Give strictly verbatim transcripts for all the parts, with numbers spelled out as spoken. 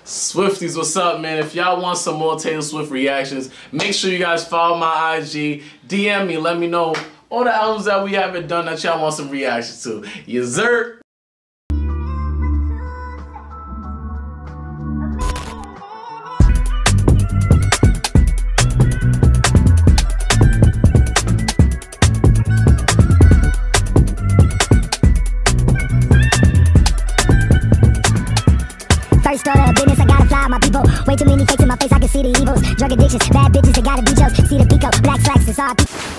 Swifties, what's up, man? If y'all want some more Taylor Swift reactions, make sure you guys follow my I G, D M me, let me know all the albums that we haven't done that y'all want some reactions to. Yes, sir. First order of business, I gotta fly my people. Way too many fakes in my face, I can see the evils. Drug addictions, bad bitches, they gotta be jokes. See the pico, black slacks, it's all.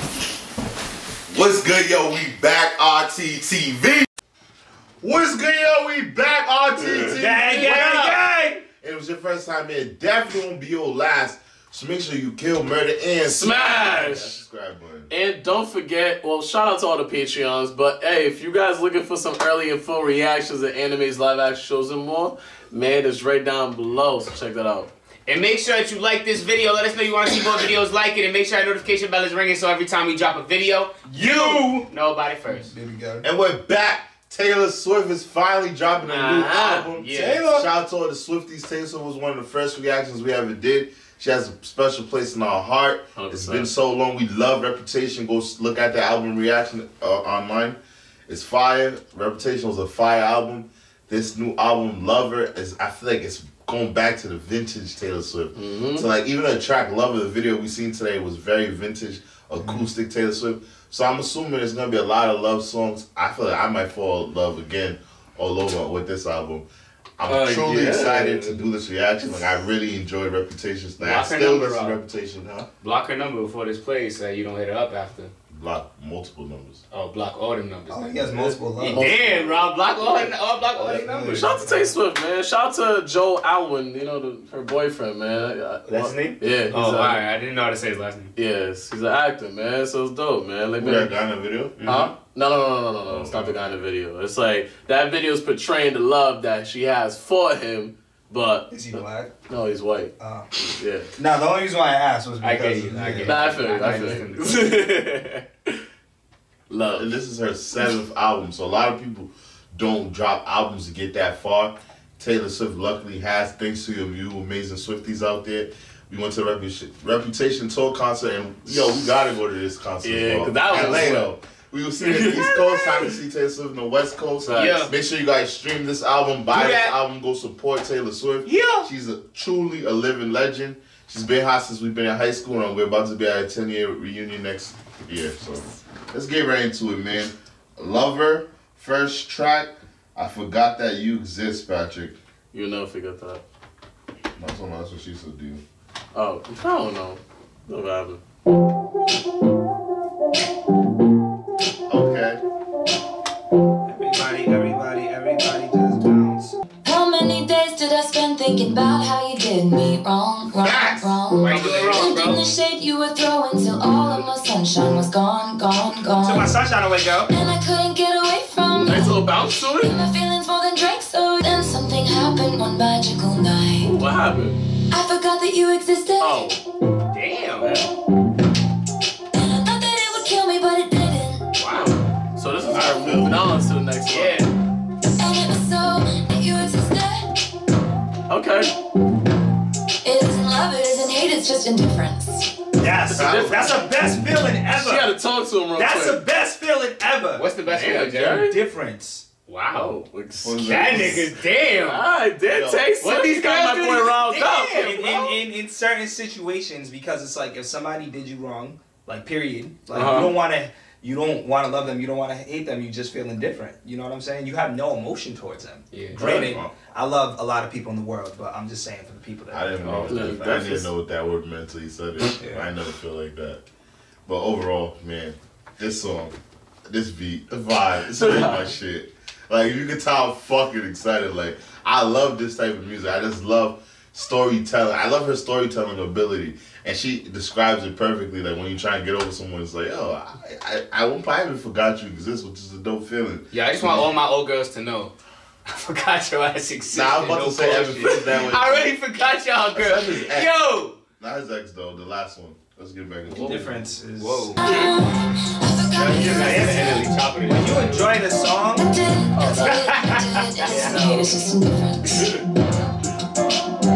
What's good, yo? We back, R T T V. What's good, yo? We back, R T T V. Gang, gang, gang. And it was your first time here. Definitely won't be your last. So make sure you kill, murder, and Smash that subscribe button. And don't forget, well, shout out to all the Patreons, but hey, if you guys looking for some early and full reactions of animes, live action shows, and more, man, it's right down below, so check that out. And make sure that you like this video. Let us know you want to see more videos like it, and make sure our notification bell is ringing so every time we drop a video, you know about it first. There we go. And we're back. Taylor Swift is finally dropping a uh-huh. new album. Yeah. Taylor. Shout out to all the Swifties. Taylor Swift was one of the first reactions we ever did. She has a special place in our heart. one hundred percent. It's been so long. We love Reputation. Go look at the album reaction uh, online. It's fire. Reputation was a fire album. This new album, Lover, is I feel like it's going back to the vintage Taylor Swift. Mm-hmm. So like even the track Lover, the video we seen today was very vintage, acoustic mm-hmm. Taylor Swift. So I'm assuming there's gonna be a lot of love songs. I feel like I might fall in love again all over with this album. I'm uh, truly yeah. excited to do this reaction. Like I really enjoyed Reputation. Like, I still listen to Reputation, huh? Block her number before this plays so you don't hit her up after. Block multiple numbers. Oh, block all the numbers. Oh, he has multiple numbers. Yeah, damn, Rob, block all the oh, block all the numbers. Shout out to Taylor Swift, man. Shout out to Joel Alwyn, you know, the, her boyfriend, man. That's his name? Yeah. Oh, all right. I didn't know how to say his last name. Yes, he's an actor, man. So it's dope, man. Like, man, that guy in the video? Mm-hmm. Huh? No, no, no, no, no, no. Oh, it's not the guy in the video. It's like that video is portraying the love that she has for him. But is he black? No, he's white. Oh. Yeah. Now the only reason why I asked was because I get you. I get you. Nah, I feel you. I feel you. Love. And this is her seventh album, so a lot of people don't drop albums to get that far. Taylor Swift luckily has, thanks to you, you amazing Swifties out there. We went to the Reputation, Reputation tour concert, and yo, we gotta go to this concert. Yeah, because that was L A though. We will see the East Coast, time to see Taylor Swift on the West Coast. Yeah. Make sure you guys stream this album, buy this album, go support Taylor Swift. Yeah. She's a truly a living legend. She's been hot since we've been in high school, and we're about to be at a ten year reunion next year. So let's get right into it, man. Lover, first track. I forgot that you exist, Patrick. You'll never forget that. That's what, that's what she said, dude. Oh, I don't know. No happened. Okay. Everybody, everybody, everybody just bounce. How many days did I spend thinking about how you did me wrong, wrong, Facts. wrong? Why you doing wrong, bro? In the shade you were throwing till all of my sunshine was gone, gone, gone. Took my sunshine away, girl. And I couldn't get away from you. Nice little bounce to it. My feelings more than Drake, so then something happened one magical night. Ooh, what happened? I forgot that you existed. Oh. Damn. And I thought that it would kill me, but it didn't. Wow. So this is her moving on to the next one. Yeah. And it was so that you existed. Okay. It isn't love, it isn't hate, it's just indifference. Yes, that's the best feeling ever. She had to talk to him real That's quick. the best feeling ever. What's the best Damn, feeling, Jerry? Difference. Wow. Oh, like, That nigga's damn. Alright, did taste What these got guys my do boy is riled damn. up. In, in, in, in certain situations, because it's like if somebody did you wrong, like period, like Uh-huh. you don't want to, you don't want to love them, you don't want to hate them, you just feel indifferent. You know what I'm saying? You have no emotion towards them. Yeah. Granted, Right. I love a lot of people in the world, but I'm just saying for the people that I didn't know. Oh, What that, I didn't know what that word meant until you said it. Yeah. I never feel like that. But overall, man, this song, this beat, the vibe, it's really my shit. Like you can tell I'm fucking excited. Like I love this type of music. I just love storytelling. I love her storytelling ability, and she describes it perfectly. Like when you try and get over someone, it's like, oh, I, I, I won't I even forgot you exist, which is a dope feeling. Yeah, I just want all my old girls to know. I forgot your ass existed. Nah, I'm about no to say bullshit. everything that way. I already forgot y'all girls. Yo. Not his ex though. The last one. Let's get back into the it. difference is Whoa. when you enjoy the song. I did, I did, I did, it's just indifference.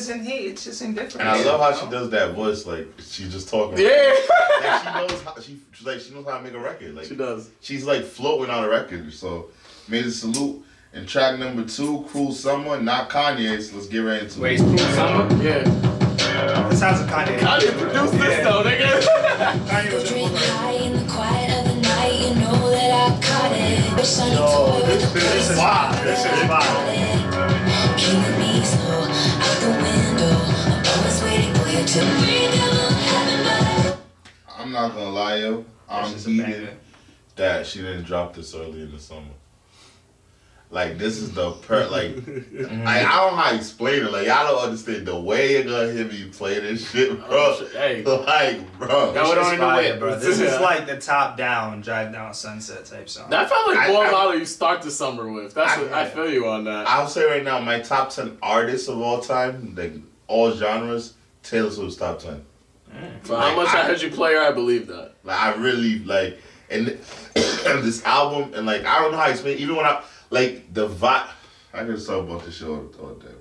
isn't hate. It's just indifferent. And I love how she does that voice, like she's just talking. Yeah. Like she knows how she like she knows how to make a record. Like She does. She's like floating on a record. So made a salute. And track number two, Cruel Summer, not Kanye's. Let's get right into Wait, it. it's Cruel Summer? Yeah. This sounds like Kanye. Kanye produced this though, nigga. Kanye was Drink in high in the quiet of the night, you know that I caught it. Wish I toy with the This is fire. This is fire. Keep me slow out the window. I'm always waiting for you to breathe. You're I'm not gonna lie, yo. I'm This is a heated banger. that she didn't drop this early in the summer. Like this is the per like I, I don't know how to explain it. Like y'all don't understand the way you're gonna hear me play this shit, bro. Oh, shit. Hey. Like, bro. That would This only is know fire, it, bro. This is like the top down, drive down sunset type song. That felt like I- more I- how you start the summer with. That's I- what I feel you on that. I'll say right now, my top ten artists of all time, like all genres, Taylor Swift's top ten. For how like, much I, I- heard you play her, I believe that. Like I really like, and, and this album, and like I don't know how to explain. Even when I like the vibe, I can just talk about this shit all, all day.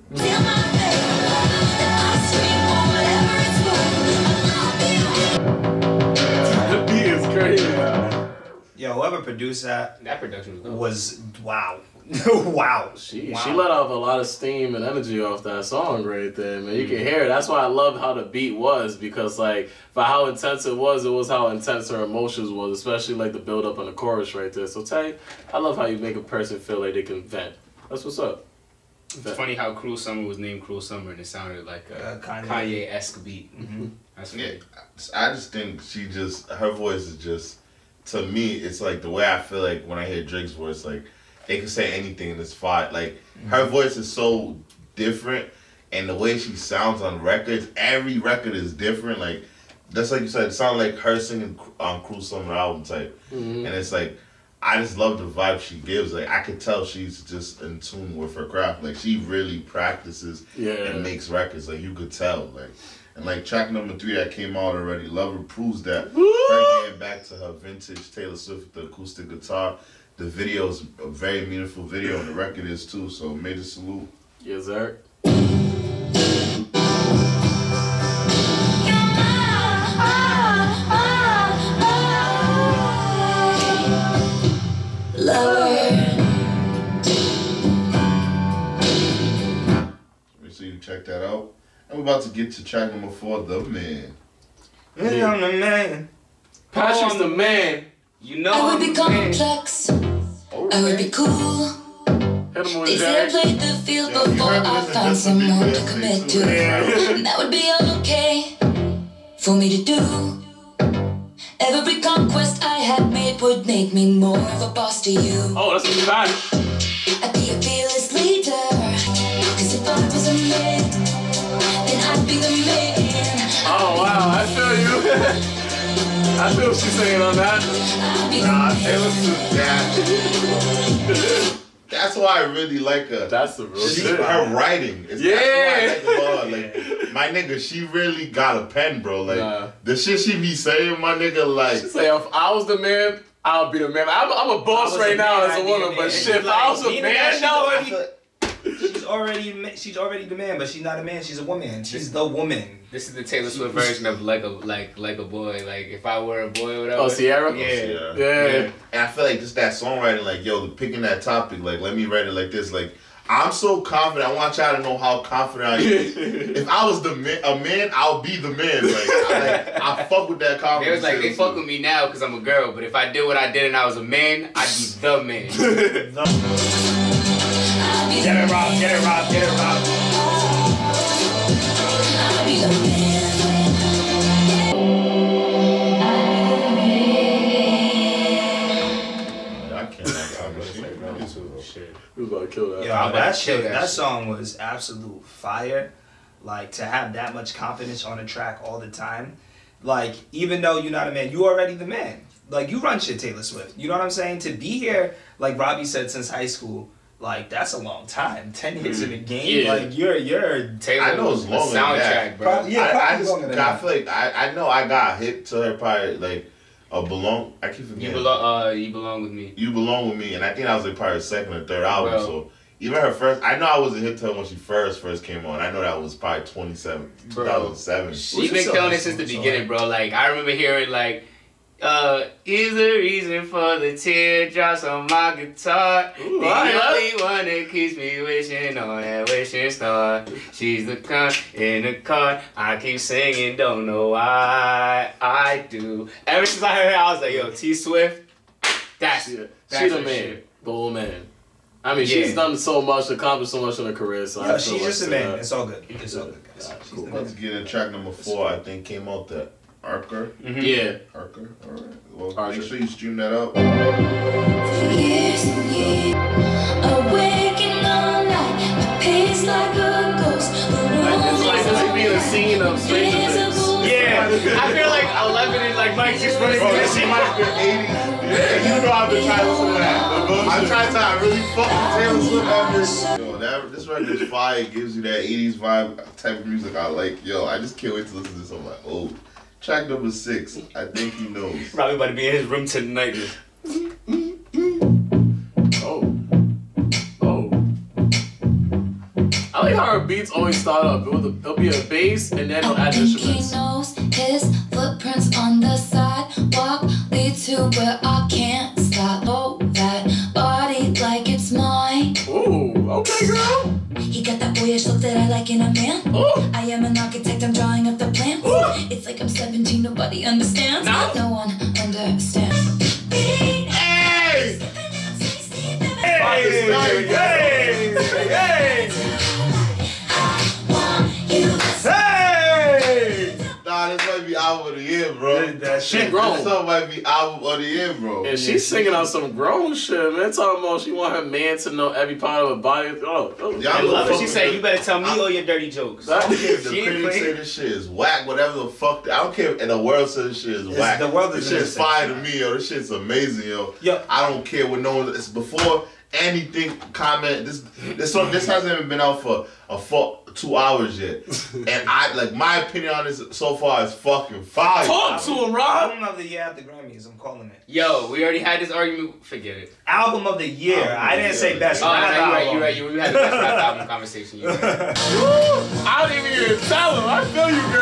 The beat is crazy. Yo, whoever produced that That production was dope. was wow. wow. She wow. she let off a lot of steam and energy off that song right there, man. You can hear it. That's why I love how the beat was, because like for how intense it was, it was how intense her emotions was, especially like the build up on the chorus right there. So Tay, I love how you make a person feel like they can vent. That's what's up. It's funny how Cruel Summer was named Cruel Summer and it sounded like a Uh, Kanye. Kanye-esque beat. Mhm. That's Yeah, funny. I just think she just her voice is just to me. It's like the way I feel like when I hear Drake's voice, like they can say anything and it's fine. Like her voice is so different, and the way she sounds on records, every record is different. Like that's like you said, it sounds like her singing on Cruel Summer album type, Mhm. and it's like. I just love the vibe she gives. Like I could tell she's just in tune with her craft. Like she really practices Yeah. and makes records. Like you could tell. Like and like track number three that came out already, Lover, proves that. Her getting back to her vintage Taylor Swift with the acoustic guitar. The video is a very meaningful video, and the record is too. So major salute. Yes, sir. Make sure you check that out. And we're about to get to track number four, The Man. Yeah, I'm the man. Patrick's the man. You know I would I'm be the man. complex. I would be cool. Hit him with They say I Jack. played the field Yeah, you before heard I this, and found that's what someone you to guys commit say to. too. And that would be okay for me to do. Every conquest I had made would make me more of a boss to you. Oh, that's a bad. I'd be a fearless leader. Cause if I was a man, then I'd be the man. Oh wow, I feel you. I feel what she's saying on that. I'd be the Nah, man. Taylor Swift, that. That's why I really like her. That's the real She, shit. her writing. It's, Yeah. That's why I like, about her. Like, my nigga, she really got a pen, bro. Like, Nah. the shit she be saying, my nigga, like. She say, if I was the man, I'll be the man. I'm, I'm a boss I was right a now man, as a I'd be woman, the but man. shit, if Like, I was a being a man, man, she's no. already- I feel- She's already she's already the man, but she's not a man. She's a woman. She's the woman. This is the Taylor Swift version of like a like like a boy. Like if I were a boy or whatever. Oh, Sierra? Yeah. Sierra. Yeah. And I feel like just that songwriting, like, yo, picking that topic, like, let me write it like this. Like, I'm so confident. I want y'all to know how confident I am. If I was the man, a man, I'll be the man. Like, I, like, I fuck with that They confidence. was like, they fuck with me now because I'm a girl, but if I did what I did and I was a man, I'd be the man. I'd be the Get it, Rob. man. Get it, Rob. Get it, Rob. I'd be the man. I can't. I can't. Shit. We was about to kill that. Yo, I'm about that to kill shit, that that shit. song was absolute fire. Like to have that much confidence on a track all the time. Like even though you're not a man, you already the man. Like you run shit, Taylor Swift. You know what I'm saying? To be here, like Robbie said, since high school, like that's a long time. Ten years in the game, Yeah. like you're you're. Taylor I know it's was longer a than soundtrack, that. bro. Probably- yeah. I, I probably just, longer than I that. feel like I, I know I got hit to her probably like a belong. I keep forgetting. You belong. Uh, you belong with me. You belong with me, and I think that was like probably her second or third album. Well, so even her first. I know I wasn't hip to her when she first first came on. I know that was probably twenty-seven, two thousand seven. She's been killing it since the beginning, bro. Like I remember hearing like. Uh, is the reason for the teardrops on my guitar. Ooh, the I only one that keeps me wishing on that wishing star. She's the cunt in the car. I keep singing, don't know why I do. Ever since I heard her, I was like, yo, T Swift, that's She, that's she the her man, shit. the old man. I mean, Yeah. she's done so much, accomplished so much in her career. So Yo, I she's feel just a like, man. uh, It's all good. It's all good, guys. Alright, She's cool. the Let's man. get in track number four. I think came out the Archer. Mm-hmm. Yeah. Archer. All right. Well, Archer. make sure you stream that out. For years and years, awaking all night, my pace like a ghost. The room It's like is this could be the scene of Stranger Things. invisible. Yeah, I feel like eleven is like Mike's just running Bro, through this this shit shit. might be eighties. Yeah, you know I've been trying to listen to that. I'm trying to I really fuck with Taylor Swift ever. Yo, that, this record is fire. It gives you that eighties vibe type of music I like. Yo, I just can't wait to listen to this. I'm like, oh. Track number six. I think he knows. Probably about to be in his room tonight. Just, Oh. Oh. I like how her beats always start up. It'll, it'll be a bass and then it'll I add think he instruments. knows his footprints on the sidewalk lead to where I can't stop. Oh, that body like it's mine. Ooh, okay, girl. He got that boyish look that I like in a man. Ooh. I am an architect, I'm drawing up the plans. Ooh. It's like I'm seventeen, nobody understands. No. No one understands. Hey! hey, Hey, hey, hey, hey! Nah, this might be album of the year, bro. That She shit. grown. This song might be album of the year, bro. And she's singing on some grown shit, man. Talking about she want her man to know every part of her body. Oh, oh. Y'all I love it. She fucking- said, you better tell me all your dirty jokes. I don't care if the She ain't critics say playing. this shit is whack, whatever the fuck. I don't care if the world says this shit is It's- whack. the world This doesn't shit is say fire shit. to me, yo. This shit's amazing, yo. Yo. I don't care what no one. It's before anything comment. This this song this hasn't even been out for a full two hours yet, and I like my opinion on this so far is fucking fire. Talk to him, Rob. Album of the year at the Grammys. I'm calling it. Yo, we already had this argument. Forget it. Album of the year. Album I of didn't the say year. best Oh, no, rap you're right, album. you're right. You, we had the best rap album conversation. You're right. I don't even hear tell him. I feel you,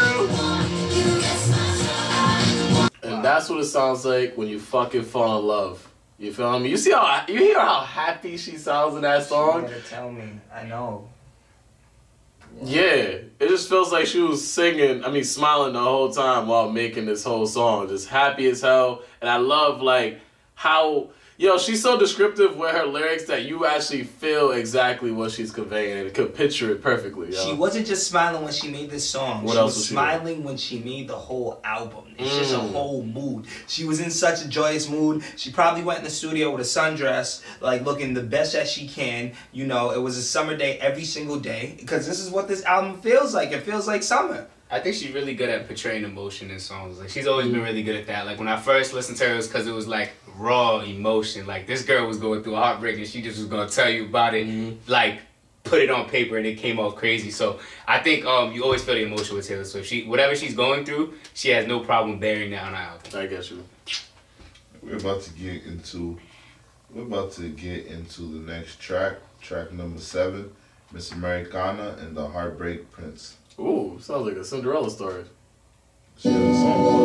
girl. And that's what it sounds like when you fucking fall in love. You feel me? You see how you hear how happy she sounds in that You song? gotta tell me. I know. Yeah, it just feels like she was singing, I mean, smiling the whole time while making this whole song. Just happy as hell. And I love, like, how, yo, she's so descriptive with her lyrics that you actually feel exactly what she's conveying and could picture it perfectly, yo. She wasn't just smiling when she made this song. What she else was was she smiling when she made the whole album. It's just a Mm. whole mood. She was in such a joyous mood. She probably went in the studio with a sundress, like looking the best that she can. You know, it was a summer day every single day because this is what this album feels like. It feels like summer. I think she's really good at portraying emotion in songs. Like she's always been really good at that. Like when I first listened to her, it was because it was like raw emotion. Like this girl was going through a heartbreak and she just was gonna tell you about it. Like put it on paper and it came off crazy. So I think um you always feel the emotion with Taylor Swift. She whatever she's going through, she has no problem bearing that on her album. I get you. We're about to get into we're about to get into the next track, track number seven, Miss Americana and the Heartbreak Prince. Ooh, sounds like a Cinderella story. She has a song called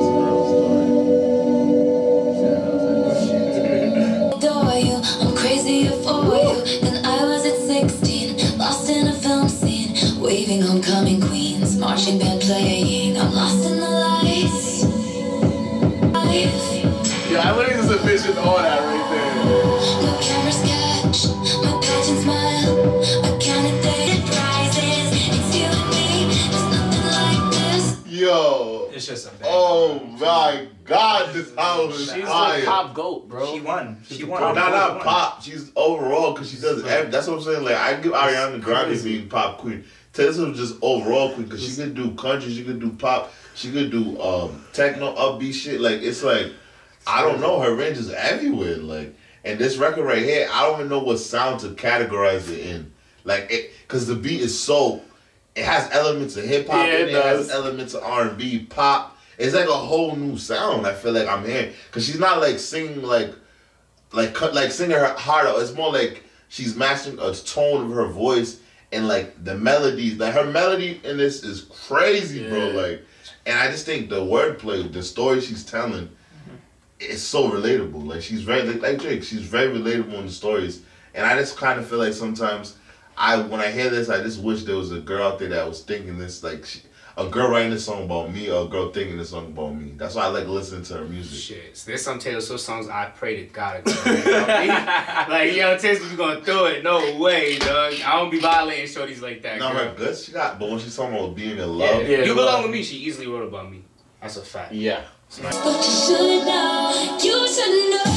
Cinderella Story. Adore you, I'm crazy for you. Then I was at sixteen, lost in a film scene, waving homecoming queens, marching band playing. I'm lost in the lights. Life. Yeah, I literally just envisioned all that right there. No cameras catch my pageant smile. I counted dated prizes. It's you and me. There's nothing like this. Yo. It's just a bad Oh my God, this album is She's fire. a pop goat, bro. She won. She won. Not She not won. pop. She's overall because she does every, that's what I'm saying. Like I give Ariana Grande crazy. being pop queen. Taylor Swift just overall queen because she could do country, she could do pop, she could do um techno upbeat shit. Like it's like I don't know. Her range is everywhere. Like and this record right here, I don't even know what sound to categorize it in. Like it because the beat is so. It has elements of hip hop Yeah, in it it. It has does. elements of R and B, pop. It's like a whole new sound. I feel like I'm hearing because she's not like singing like, like cut like singing her heart out. It's more like she's mastering a tone of her voice and like the melodies. Like her melody in this is crazy, yeah. bro. Like, and I just think the wordplay, the story she's telling, mm-hmm. is so relatable. Like she's very like, like Drake. She's very relatable in the stories, and I just kind of feel like sometimes I when I hear this, I just wish there was a girl out there that was thinking this like. She, A girl writing a song about me or a girl thinking a song about me. That's why I like listening to her music. Shit. So there's some Taylor Swift songs I pray to God. Like, yo, Taylor Swift gonna throw it. No way, dog. I don't be violating shorties like that. No, her good. She got, but when she's talking about being in love. Yeah, yeah, you belong with me. She easily wrote about me. That's a fact. Yeah. But you should know. You should know.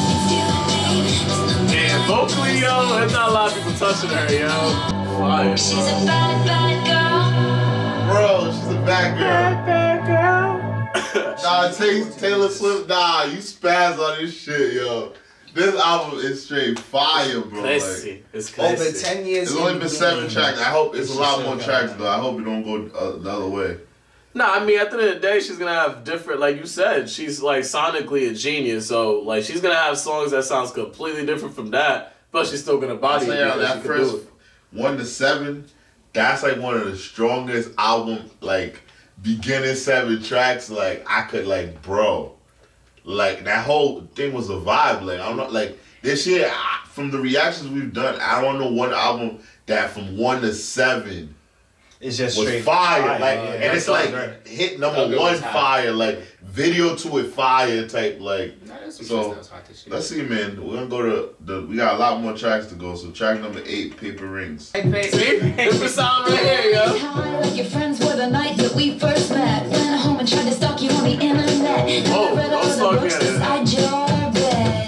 Man, vocally, yo, there's not a lot of people touching her, yo. Fire. She's a bad, bad girl. Bro, she's a bad girl. Bad, bad girl. Nah, Taylor, Taylor Swift, nah, you spaz on this shit, yo. This album is straight fire, bro. Classy. Like, it's classy. Over ten years. It's only been seven tracks. I hope it's, it's a lot more tracks, though. I hope it don't go uh, the other way. Nah, I mean, at the end of the day, she's gonna have different, like you said, she's like sonically a genius, so like she's gonna have songs that sounds completely different from that, but she's still gonna body it. Yeah, that first one to seven, that's like one of the strongest album, like beginning seven tracks. Like I could like, bro, like that whole thing was a vibe. Like I'm not like this shit. I, from the reactions we've done, I don't know one album that from one to seven. It's just was straight fire, fire. like, Uh, and yeah, it's like right. hit number one fire, like video to it fire type, like. Nah, so let's see, man. We're gonna go to the. We got a lot more tracks to go. So track number eight, Paper Rings. See, this is sound right here, yo. Like your friends were the night that we first met. Went home and tried to stalk you on the internet. Oh, don't stalk me on the internet. Beside your bed.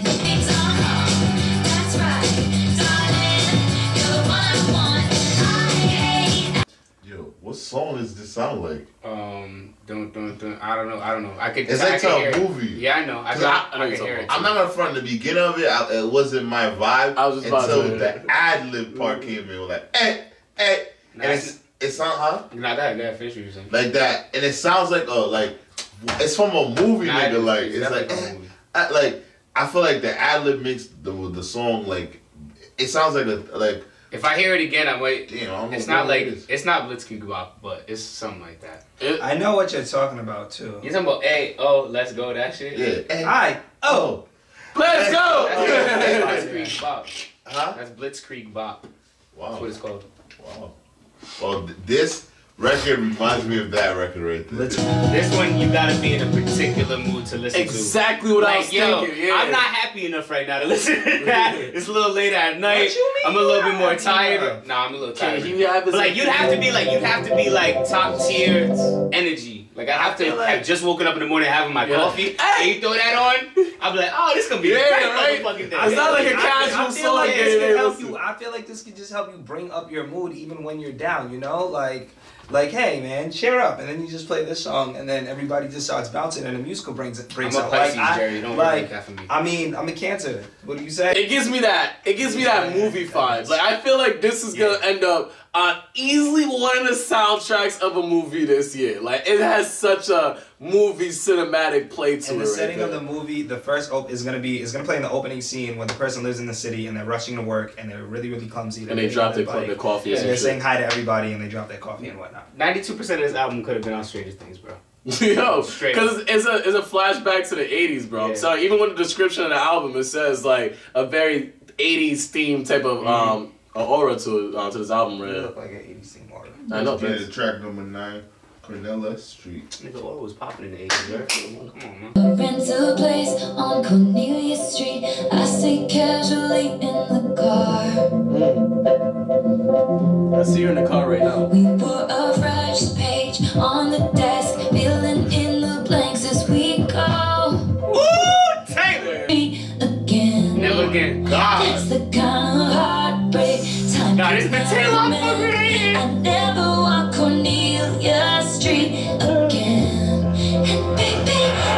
That's right, darling. You're the one I want. I hate. Yo, what song does this sound like? Um, don't, don't, don't. I don't know. I don't know. I could. It's I like could to hear a it. movie. Yeah, I know. I, I, I, I, I can hear it. I'm not gonna front the beginning of it. I, it wasn't my vibe I was just about until to the ad lib part came in. We're like, eh, eh, Nah, and it's it sounds huh? Not that. That finish what you're saying. Like that, and it sounds like a like it's from a movie, Nah, nigga. it's, Like it's it's like definitely eh, a movie. I, like I feel like the ad lib makes the the song like it sounds like a like. If I hear it again, I might. Damn, I don't know it's what not like it is. it's not Blitzkrieg Bop, but it's something like that. It, I know what you're talking about too. You talking about hey, oh, let's go, that shit? Yeah. Eh, I oh. let's go! That's Blitzkrieg Bop. Huh? That's Blitzkrieg Bop. Wow. That's what it's called. Wow. Well, th- this record reminds me of that record right there. Let's This one you gotta be in a particular mood to listen Exactly to. what like, I was yo, thinking. Yeah. I'm not happy enough right now to listen to that. It's a little late at night. What you mean I'm a little you bit more happy tired. enough? Nah, I'm a little Can tired. he have his But like you'd have to be like you'd have to be like top tier energy. Like I have to feel like- have just woken up in the morning having my Yeah. coffee. And you throw that on, I'll be like, oh, this gonna be Yeah, a great right. motherfucking day. It's not like a I- casual I feel song. like Yeah, this yeah, could help listen. you. I feel like this could just help you bring up your mood even when you're down. You know, like, like, hey man, cheer up, and then you just play this song, and then everybody just starts bouncing, and the musical brings it brings I'm a out. Pisces, like, I, Jerry. Don't worry like, about that for me. I mean, I'm a Cancer. What do you say? It gives me that. It gives me that movie vibes. Like I feel like this is gonna end up on easily one of the soundtracks of a movie this year. Like it has such a movie cinematic play to And it. the setting right of the movie, the first op is gonna be is gonna play in the opening scene when the person lives in the city and they're rushing to work and they're really really clumsy. and they really drop on their, bike, their coffee. And and they're shit. saying hi to everybody and they drop their coffee and whatnot. ninety-two percent of this album could have been on Stranger Things, bro. Yo, Straight because it's a it's a flashback to the eighties, bro. Yeah. So even with the description of the album, it says like a very eighties theme type of um aura to it, uh, to this album, You right? look like an eighties thing model. I know. Let's get thanks. to track number nine, Cornelia Street. Nigga, all was popping in the eighties, right? Come on, man. A rental place on Cornelia Street. I stay casually in the car. I see you in the car right now. We put a fresh page on the desk, filling in the blanks as we go. Ooh, Taylor! Again. Never again. It's the kind of heartbreak time. Nah, this been Taylor, I'm fucking right here. I never walk Cornelia Street again. And baby,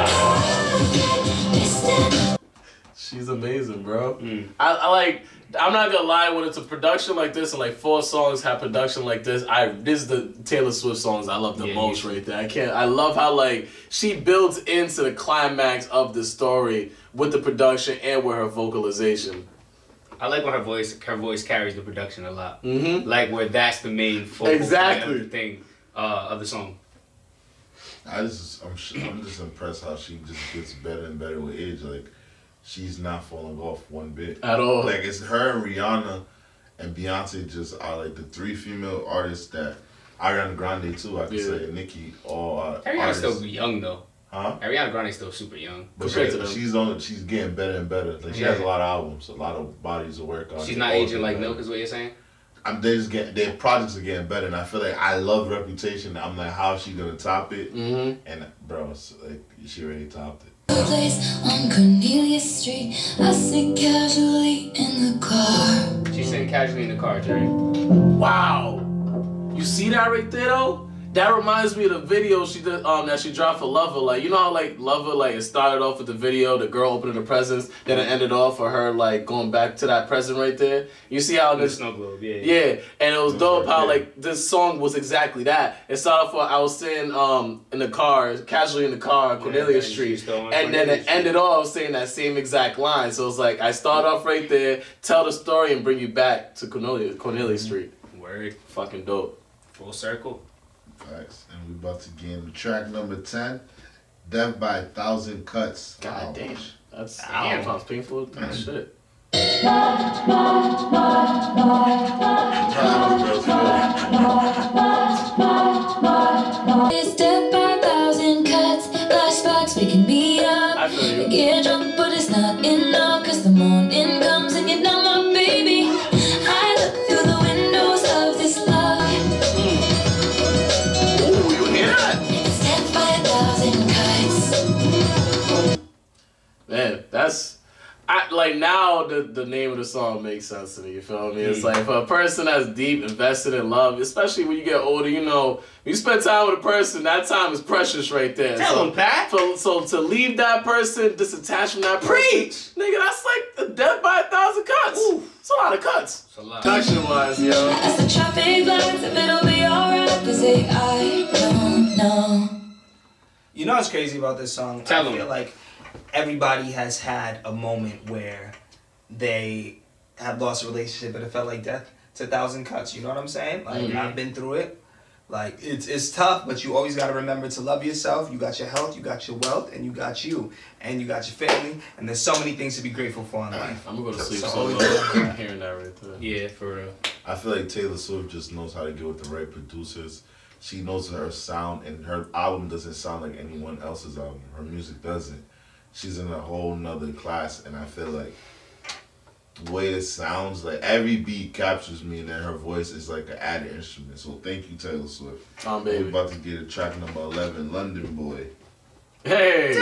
I missed it. She's amazing, bro. Mm. I, I like. I'm not gonna lie. When it's a production like this and like four songs have production like this, I this is the Taylor Swift songs I love the Yeah, most yeah. right there. I can't. I love how like she builds into the climax of the story with the production and with her vocalization. I like when her voice her voice carries the production a lot. Mm-hmm. Like where that's the main focal Exactly. point of the thing uh, of the song. I just, I'm, sh- I'm just impressed how she just gets better and better with age. Like, she's not falling off one bit At all. Like, it's her and Rihanna and Beyonce just are like the three female artists that Ariana Grande too. I could Yeah. say Nicki, all uh, Ariana's artists. still young though. Huh? Ariana Grande's still super young. But Compared she, to them. she's on. She's getting better and better. Like she Yeah. has a lot of albums, a lot of bodies of work on. She's it, not all aging of like them. milk, is what you're saying? I'm. They just get their projects are getting better, and I feel like I love Reputation. I'm like, how is she gonna top it? Mm-hmm. And bro, it's like she already topped it. Place on Cornelia Street. I sit casually in the car. She's sitting casually in the car, Jerry. Wow. You see that right there though? That reminds me of the video she did um that she dropped for Lover. Like, you know how like Lover, like it started off with the video, the girl opening the presents, then it ended off for her like going back to that present right there. You see how The this snow globe, yeah. Yeah, and it was dope how Yeah. like this song was exactly that. It started off I was sitting um in the car, casually in the car, Cornelia and Street, she's still on and then Cornelia it Street. ended off saying that same exact line. So it's like I start off right there, tell the story, and bring you back to Cornelia Cornelia Street. Word. Fucking dope. Full circle. Facts. And we about to get into track number ten, Death by a Thousand Cuts. God Ouch. damn, that's Ow. damn sounds painful. That shit. It's death by a thousand cuts. Flashbacks waking me up. I feel you. I get drunk, but it's not enough. Cause the morning comes and you're not my baby. I look through the windows of this love. Ooh, you hear that? It's death by a thousand cuts. Man, that's I like now the the name of the song makes sense to me, you feel me? It's Mm. like for a person that's deep invested in love, especially when you get older, you know, when you spend time with a person, that time is precious right there. Tell so, him, Pat. So, so to leave that person, disattach from that person, Preach. nigga, that's like a death by a thousand cuts. It's a lot of cuts. It's a lot. Production wise, yo. As the traffic lights, if it'll be alright. Cause they, I don't know. You know what's crazy about this song? Tell I 'em. feel like everybody has had a moment where they have lost a relationship and it felt like death to a thousand cuts. You know what I'm saying? Like, Mhm. I've been through it. Like, it's it's tough, but you always got to remember to love yourself. You got your health, you got your wealth, and you got you. And you got your family. And there's so many things to be grateful for in life. I'm gonna go to sleep So so always long hearing that right there. Yeah, for real. I feel like Taylor Swift just knows how to get with the right producers. She knows her sound, and her album doesn't sound like anyone else's album. Her music doesn't. She's in a whole nother class, and I feel like the way it sounds, like every beat captures me, and then her voice is like an added instrument. So thank you, Taylor Swift. Tom We're baby. about to get to track number eleven, London Boy. Hey.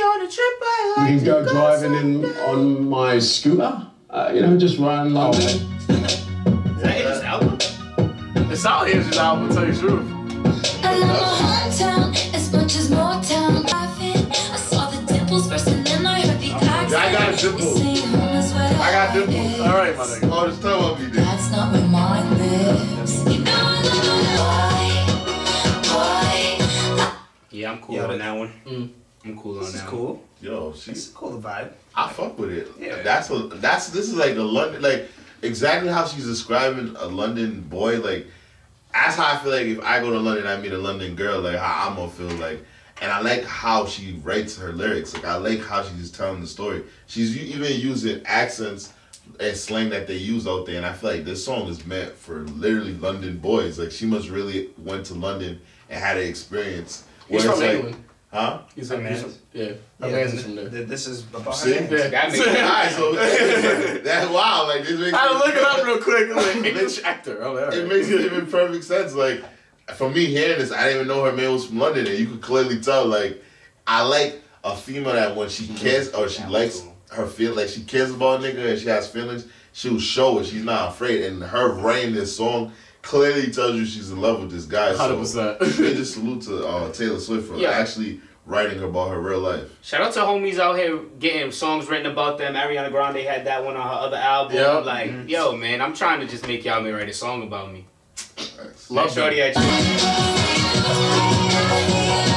You can go driving in on my scooter, uh, you know, just around London. Is that Idris album? It's out here, this album, to tell you the truth. I love my hometown as much as Motown. I saw the dimples first and then I heard the accent. I got a dimple. They say home is where I got the dimples. heart is. All right, my nigga. Oh, just tell what we did. That's not where mine lives. You know I don't know why, why. Yeah, I'm cool Yeah, on but- that one. Mm. I'm cool on This that is one. cool. Yo, This she's is cool, the vibe. I fuck with it. Yeah. That's a that's this is like a London like exactly how she's describing a London boy. Like that's how I feel like if I go to London, I meet a London girl. Like how I'm gonna feel like, and I like how she writes her lyrics. Like I like how she's telling the story. She's u- even using accents and slang that they use out there. And I feel like this song is meant for literally London boys. Like she must really went to London and had an experience. He's where from it's like, England. huh? He's from, he's from, yeah. Yeah, My man's th- from there. th- this is about See? her name. Yeah. That makes Alright, so that's wild. Like this makes I had to look it up real quick. I'm like, English actor. I'm like, all It right. makes even perfect sense. Like, for me hearing this, I didn't even know her man was from London, and you could clearly tell. Like, I like a female that when she cares or she That was likes cool. her feel, like she cares about a nigga and she has feelings, she'll show it. She's not afraid, and her writing this song clearly tells you she's in love with this guy. one hundred percent. So, major salute to uh, Taylor Swift for Yeah. actually writing about her real life. Shout out to homies out here getting songs written about them. Ariana Grande had that one on her other album. Yep. Like, yo, man, I'm trying to just make y'all me write a song about me. Love Like, shorty them. at you.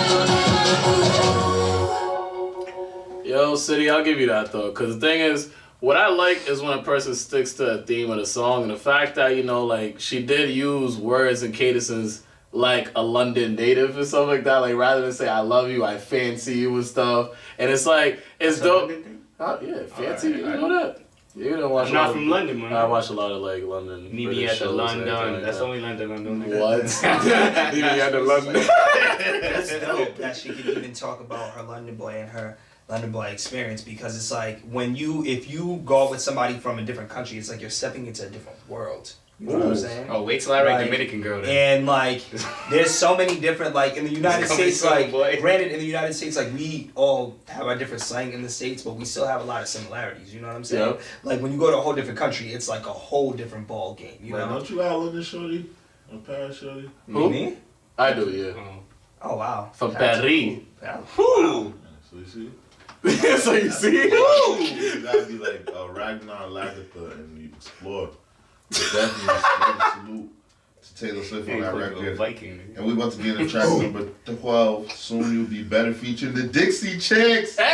Yo, City, I'll give you that though. Cause the thing is, what I like is when a person sticks to a theme of the song, and the fact that, you know, like, she did use words and cadences like a London native and stuff like that. Like, rather than say I love you, I fancy you and stuff. And it's like, it's That's dope. Oh, yeah, fancy right, you. right. You know that? You don't watch I'm a lot not of, from London, man. I watch a lot of, like, London. Meet me British at the shows and London. everything like That's that. the only London I'm doing. What? Meet me at the London. That's dope that she could even talk about her London boy and her London boy experience, because it's like when you, if you go out with somebody from a different country, it's like you're stepping into a different world. You know Ooh. What I'm saying? Oh, wait till I write like, Dominican girl then. And like, there's so many different, like in the United States, like, boy. granted in the United States, like we all have our different slang in the States, but we still have a lot of similarities. You know what I'm saying? Yep. Like when you go to a whole different country, it's like a whole different ball game. You Man, know? don't you got London shorty? Or Paris shorty? Who? Me? I do, yeah. Oh. Oh wow. From That's Paris. cool. Yeah. Whew. So you see? So you see? You gotta be like uh, Ragnar Lagertha and you explore. But definitely a salute to Taylor Swift on that record. Viking. And we about to get into track number twelve. Soon you'll be better, featuring the Dixie Chicks. Hey!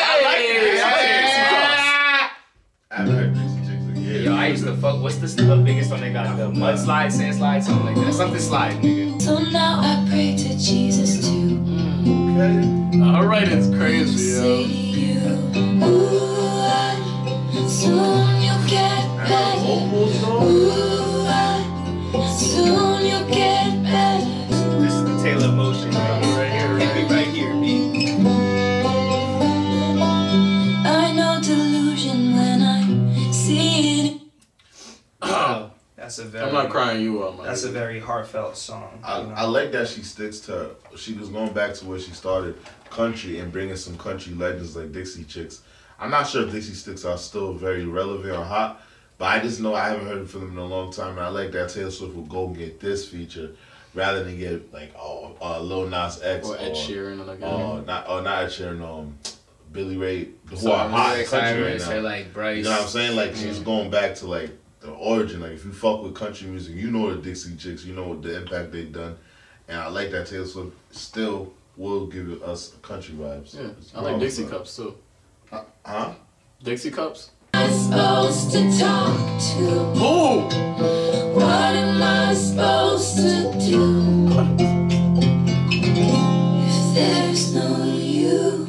I I haven't heard Dixie Chicks in years. Yo, I used to fuck. What's this the biggest one they got? The mudslide, sandslide, something like that. Something slide, nigga. So now I pray to Jesus too. like that. Her writing's crazy, Say yo. to you, ooh, I, soon you'll get better. Ooh, I, soon you'll get better. This is the Taylor Motion right here, right here, right here, right here, B. I know delusion when I see it. Oh, that's a very. I'm not crying you up, man. That's a very heartfelt song. I, you know? I like that she sticks to, she was going back to where she started, country, and bringing some country legends like Dixie Chicks. I'm not sure if Dixie Chicks are still very relevant or hot, but I just know I haven't heard from them in a long time, and I like that Taylor Swift will go and get this feature rather than get like oh uh, Lil Nas X or Ed Sheeran or like uh, not or not Ed Sheeran, um Billy Ray, who So, are hot Billy in country right Cyrus now. or like Bryce. You know what I'm saying? Like she's Yeah. going back to like the origin. Like if you fuck with country music, you know the Dixie Chicks, you know the impact they've done, and I like that Taylor Swift still will give us country vibes. Yeah, It's I like wrong, Dixie but- Cups too. Uh, huh? Dixie Cups? Am I supposed to talk to? Who? What am I supposed to do? If there's no you,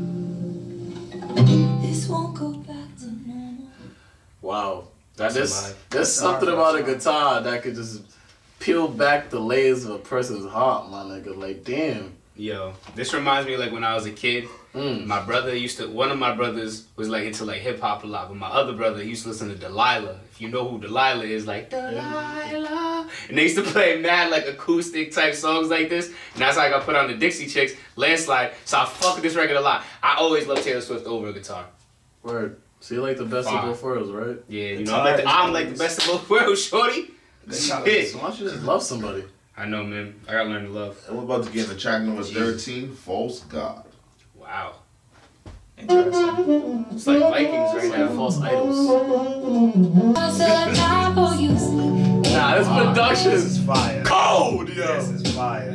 this won't go back to normal. Wow. That That's a is, vibe. there's something about a guitar that could just peel back the layers of a person's heart, my nigga. Like, damn. Yo, this reminds me of like when I was a kid. Mm. My brother used to. One of my brothers was like into like hip hop a lot, but my other brother he used to listen to Delilah. If you know who Delilah is, like Delilah, and they used to play mad like acoustic type songs like this, and that's how I got put on the Dixie Chicks, Landslide. So I fuck with this record a lot. I always love Taylor Swift over a guitar. Word. So you like the best Fine. of both worlds, right? Yeah, you Guitar know I'm like the, is I'm like the always- best of both worlds, shorty. Guitar Shit. is- So why don't you just love somebody? I know, man. I gotta learn to love. And we're about to get into track number Jesus. thirteen, False God. Wow. Interesting. It's like Vikings right It's like now. false idols. I said I die for you. Nah, this production This is fire. cold, yo. This is fire.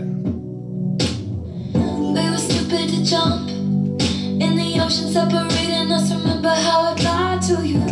We were stupid to jump in the ocean, separating us. Remember how I lied to you?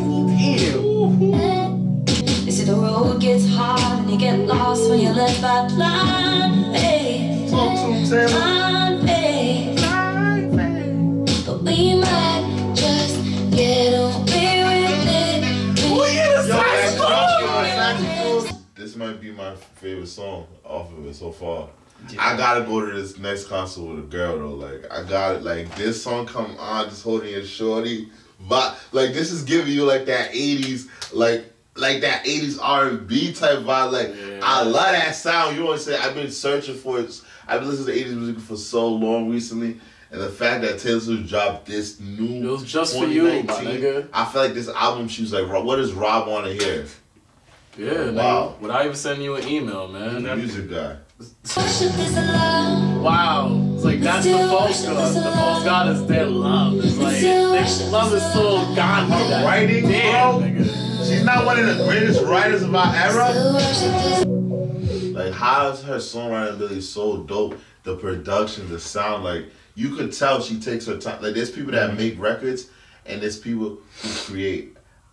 They say the road gets hard and you get lost when you're led by blind faith. Talk to him, Taylor. Blind faith. But we might just get away with it. Yo, that saxophone. Saxophone. This might be my favorite song off of it so far. I gotta go to this next concert with a girl though. Like I got it. Like this song come on, just holding your shorty. But like this is giving you like that eighties, like like that eighties R and B type vibe. Like Yeah. I love that sound. You know what I'm saying? I've been searching for it. I've been listening to eighties music for so long recently. And the fact that Taylor Swift dropped this new It was just for you, my twenty nineteen, nigga. I feel like this album, she was like, "Rob, what does Rob want to hear?" Yeah, Wow. wow. Without even sending you an email, The man. music guy. Worship is a lie. Wow. It's like, that's the false god. The false god is their love. It's like, their love is so Gandhi. Her that- writing, Damn, bro. nigga. She's not one of the greatest writers of our era. Still worship is Like, how is her songwriting ability so dope? The production, the sound, like, you could tell she takes her time. Like, there's people that make records, and there's people who create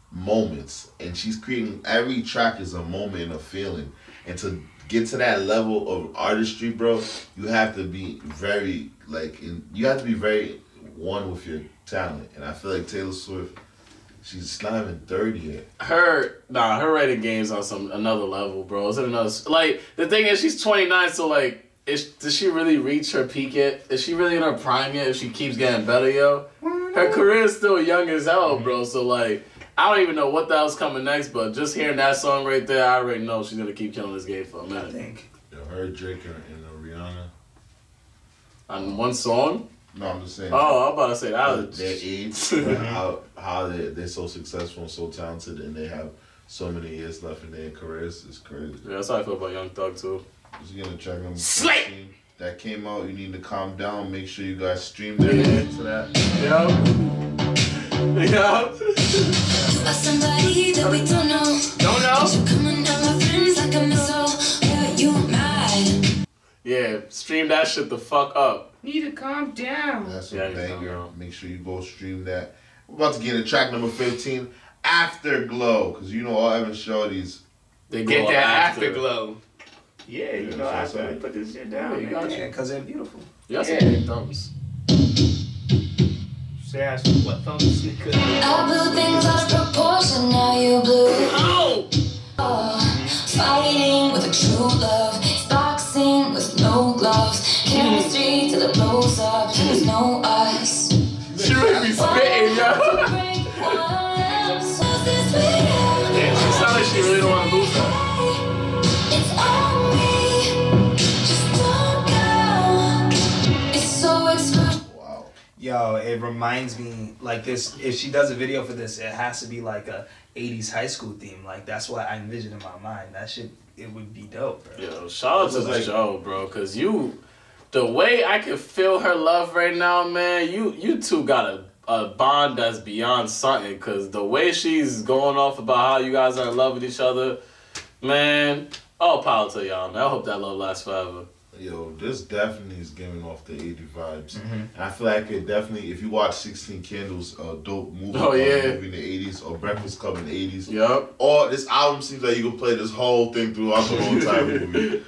moments, and she's creating every track is a moment and a feeling. And to get to that level of artistry, bro, you have to be very like in, you have to be very one with your talent. And I feel like Taylor Swift, she's not even thirty yet. Her nah, her rating game's on some another level, bro. It's at another like the thing is she's twenty-nine, so like is does she really reach her peak yet? Is she really in her prime yet? If she keeps getting better, yo, her career is still young as hell, bro. So like. I don't even know what the hell's coming next, but just hearing that song right there, I already know she's gonna keep killing this game for a minute. I think. Yo, her, Drake, and uh, Rihanna. On one song? No, I'm just saying. Oh, I'm about to say that. Was... Their age, how how they they're so successful and so talented, and they have so many years left in their careers is crazy. Yeah, that's how I feel about Young Thug too. Just gonna check them. Slate that came out. You need to calm down. Make sure you guys stream that. Yeah. To that. Yeah. Yeah. Somebody that we don't know. Don't know. You coming down my friends like a missile. Are you mad? Yeah, stream that shit the fuck up. Need to calm down. That's Yeah, a you banger. know. Make sure you go stream that. We're about to get into track number fifteen, Afterglow, because you know all Evan Shorties. They Get go that after. afterglow. Yeah, you Yeah, know, that's after right. we put this shit Yeah, down, you man. got Yeah, you. because they're beautiful. Yeah, Yeah. some big thumbs. Say ask what thumbs nigga. I blew things out of proportion, now you blew. Oh! Oh, fighting with a true love, boxing with no gloves, chemistry till it blows up, there's no ice. She really be spitting, yo. Break one, so this Damn, she sound like she really don't want to lose that. it's on me, just don't go. It's so expressive. Wow. Yo, it reminds me, like this, if she does a video for this, it has to be like a eighties high school theme. Like, that's what I envision in my mind. That shit, it would be dope, bro. Yo, shout out to the Like- show, bro, because you, the way I can feel her love right now, man, you you two got a, a bond that's beyond something, because the way she's going off about how you guys are in love with each other, man, all power to y'all, man. I hope that love lasts forever. Yo, this definitely is giving off the eighty vibes. Mm-hmm. And I feel like it definitely, if you watch sixteen Candles, a dope movie, Oh, uh, yeah. movie in the eighties, or Breakfast Club in the eighties, Yup. or this album seems like you can play this whole thing throughout the whole entire movie.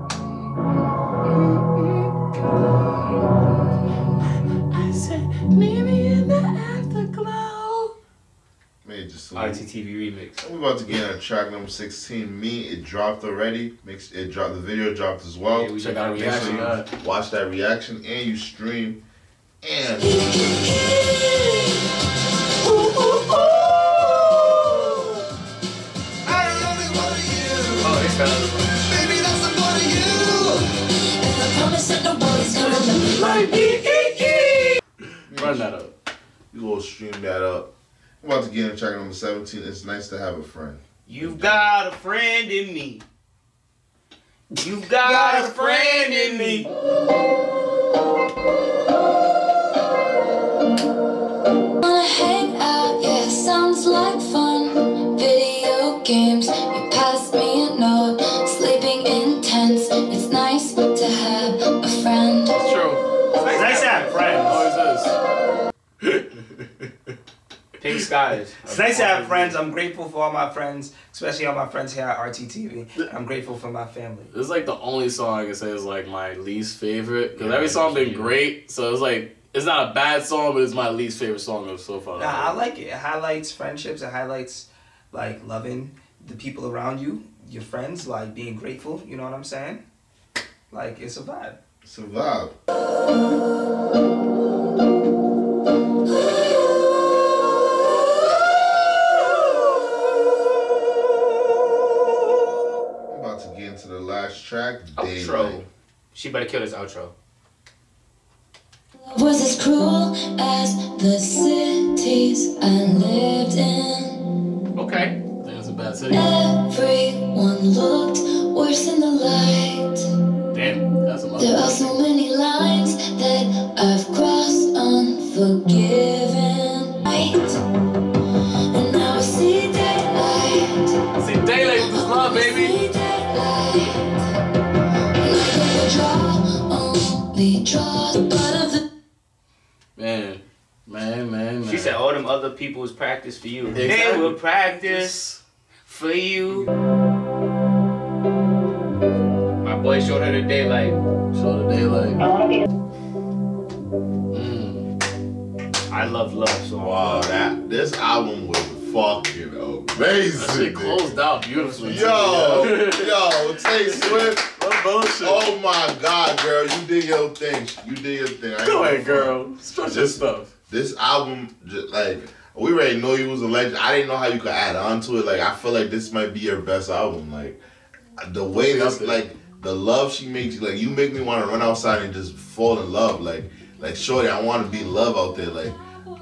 I said, meet me in the afterglow. Man, just R T T V remix. We're about to get on track number sixteen. Me, it dropped already. Makes it dropped. The video dropped as well. Yeah, we Check out Make reaction, sure guys. you watch that reaction and you stream. And Oh, this fella. And I promise that nobody's gonna let me Like, run that up. you go stream that up. We're about to get on track number seventeen. It's nice to have a friend. You've got a friend in me. You've got a friend in me. wanna hang out, yeah, sounds like fun. Video games, you passed me a note. Sleeping intense, it's nice to have a friend. It's true. It's nice to have friends. Always is. Pink skies. It's nice to have friends. I'm grateful for all my friends, especially all my friends here at R T T V. I'm grateful for my family. This is like the only song I can say is like my least favorite. Because Yeah, every song been yeah. great. So it's like, it's not a bad song, but it's my least favorite song of so far. Nah, I like it. It highlights friendships. It highlights like loving the people around you, your friends, like being grateful. You know what I'm saying? Like, it's a vibe. It's a vibe. I'm about to get into the last track. Outro. Daylight. She better kill this outro. Was as cruel as the cities I lived in. Okay. I think that's a bad city. Everyone looked worse in the light. Damn. That's a There are mother. so many lines that I've crossed unforgiven. Right? And now I see daylight. See, daylight with this love, baby. See daylight. Like a draw, only draw the butt of the Man, man, man, man. She said all the them other people's practice for you. Exactly. They will practice for you. My boy showed her the daylight. Show the daylight. I love love so Wow, that this album was fucking amazing. That shit closed out beautifully. Yo, yo, Tay Swift. What bullshit. Oh my God, girl, you did your thing. You did your thing. I Go ain't ahead, girl. Stretch your stuff. This album, just like, we already know you was a legend. I didn't know how you could add on to it. Like, I feel like this might be your best album. Like, the way this, like, the love she makes you, like, you make me want to run outside and just fall in love. Like, like, shorty, I want to be love out there. Like,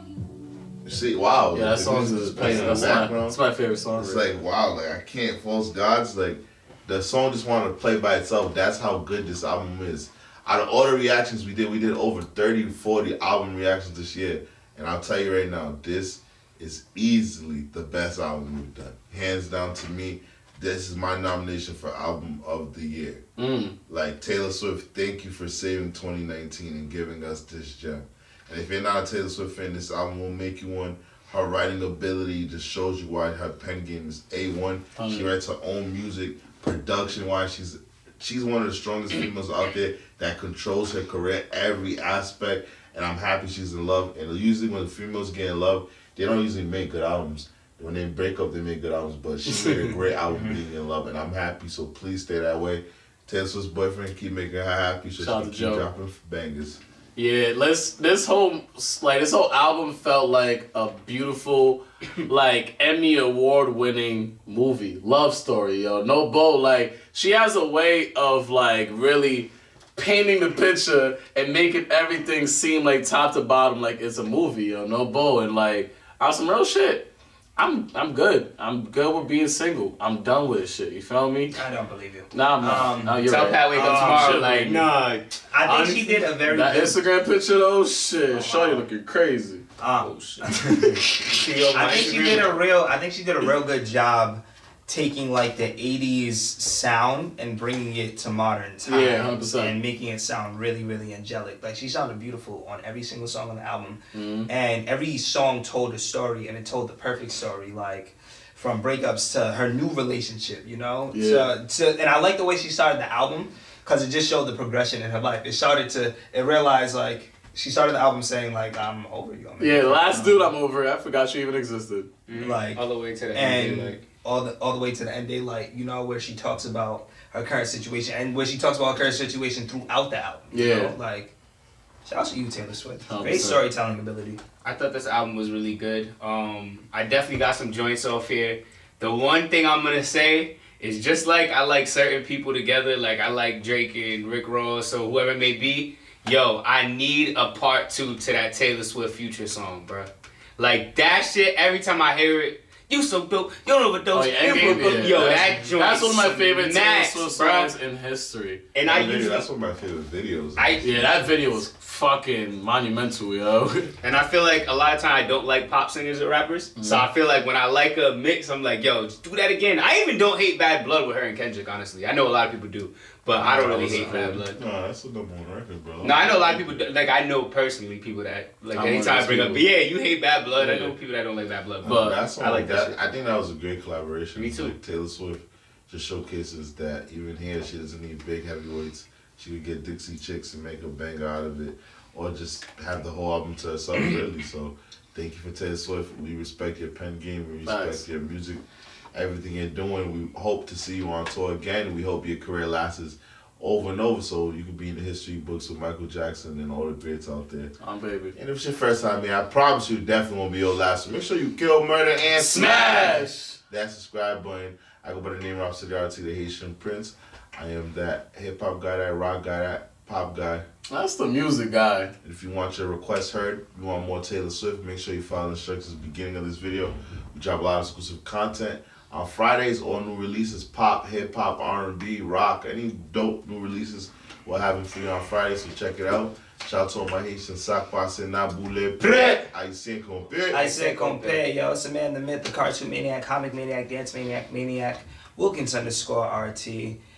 see, wow. Yeah, that song's just playing in the background. That's my favorite song. It's really. like, wow, like, I can't, False Gods, like, the song just wanted to play by itself. That's how good this album is. Out of all the reactions we did, we did over thirty, forty album reactions this year. And I'll tell you right now, this is easily the best album we've done. Hands down to me, this is my nomination for Album of the Year. Mm. Like, Taylor Swift, thank you for saving twenty nineteen and giving us this gem. And if you're not a Taylor Swift fan, this album will make you one. Her writing ability just shows you why her pen game is A one. Oh, She yeah. writes her own music, production-wise. She's she's one of the strongest females out there that controls her career, every aspect. And I'm happy she's in love. And usually when the females get in love, they don't usually make good albums. When they break up, they make good albums. But she made a great album being in love, and I'm happy. So please stay that way. Taylor Swift's boyfriend, keep making her happy so Shout out she to can keep Joe. dropping bangers. Yeah, let's. This whole like this whole album felt like a beautiful, like Emmy award winning movie, love story. Yo, no Bo, like she has a way of like really painting the picture and making everything seem like top to bottom like it's a movie. Yo, no Bo, and like on some real shit. I'm I'm good. I'm good with being single. I'm done with this shit. You feel me? I don't believe you. Nah, I'm not. Um, no, you're Tell right. Pat wake up Um, tomorrow. shit, Like, baby. nah. I think Honestly, she did a very That good. Instagram picture though, shit, wow. Shawty looking crazy. Um, See you on my I think she Instagram. did a real. I think she did a real good job taking like the eighties sound and bringing it to modern times. Yeah, one hundred percent. And making it sound really, really angelic. Like she sounded beautiful on every single song on the album, Mhm. and every song told a story, and it told the perfect story. Like from breakups to her new relationship, you know. Yeah. To, to, and I like the way she started the album because it just showed the progression in her life. It started to. It realized like. She started the album saying like I'm over you. I'm Yeah, the last dude I'm over it. I forgot you even existed. Mhm. like all the way to the and end. Like, all the all the way to the end daylight, you know, where she talks about her current situation and where she talks about her current situation throughout the album. You Yeah. know? Like shout out to you, Taylor Swift. one hundred Great percent. storytelling ability. I thought this album was really good. Um, I definitely got some joints off here. The one thing I'm gonna say is just like I like certain people together, like I like Drake and Rick Ross or whoever it may be. Yo, I need a part two to that Taylor Swift Future song, bro. Like that shit. Every time I hear it, you so dope. You don't overdose. Oh, yeah, You yeah, so- yeah. Yo, That's- that joint. That's one of my favorite Taylor smash, Swift bro. songs in history. And I That video, usually, that's one of my favorite videos. I Yeah, that video was fucking monumental, yo. And I feel like a lot of time I don't like pop singers or rappers. Mm-hmm. So I feel like when I like a mix, I'm like, yo, just do that again. I even don't hate Bad Blood with her and Kendrick, honestly. I know a lot of people do, but I don't really hate Bad Blood. No, that's a number one record, bro. No, I know a lot of people, do- like I know personally people that, like I'm one of anytime I those bring up, people. yeah, you hate Bad Blood. I Yeah. know people that don't like Bad Blood. But But that song, I like that that, shit. I think that was a great collaboration. Me too. Like, Taylor Swift just showcases that even here she doesn't need big heavyweights. She could get Dixie Chicks and make a banger out of it, or just have the whole album to herself, really. So thank you for Taylor Swift. We respect your pen game. We respect Nice. your music, everything you're doing. We hope to see you on tour again. We hope your career lasts over and over, so you can be in the history books with Michael Jackson and all the greats out there. On baby. And if it's your first time here, I promise you, it definitely won't be your last one. Make sure you kill, murder, and smash Smash! that subscribe button. I go by the name of Rhapsody, the Haitian Prince. I am that hip hop guy, that rock guy, that pop guy. That's the music guy. And if you want your request heard, you want more Taylor Swift, make sure you follow the instructions at the beginning of this video. We drop a lot of exclusive content. On Fridays, all new releases, pop, hip hop, R and B, rock, any dope new releases, we'll have it for you on Friday, so check it out. Shout out to all my Haitian sac passe na boule prêt. Haïtien compé. I said compare, yo, it's the man, the myth, the cartoon maniac, comic maniac, dance maniac, maniac, Wilkins underscore R T.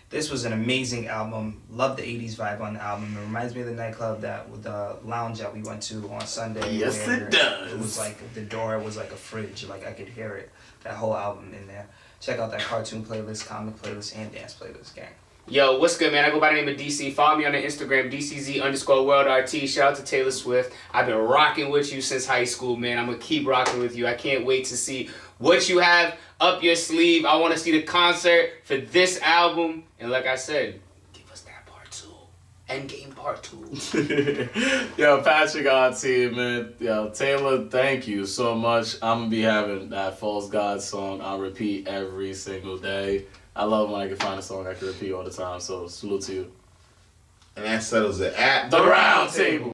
This was an amazing album. Love the eighties vibe on the album. It reminds me of the nightclub that with the lounge that we went to on Sunday. Yes, it does. It was like the door was like a fridge. Like I could hear it. That whole album in there. Check out that cartoon playlist, comic playlist, and dance playlist, gang. Yo, what's good, man? I go by the name of D C. Follow me on the Instagram, D C Z underscore world R T. Shout out to Taylor Swift. I've been rocking with you since high school, man. I'm going to keep rocking with you. I can't wait to see what you have up your sleeve. I want to see the concert for this album. And like I said, give us that part two. Endgame part two. Yo, Patrick R T, man. Yo, Taylor, thank you so much. I'm going to be having that False God song on repeat every single day. I love when I can find a song I can repeat all the time, so salute to you. And that settles it at The Round Table.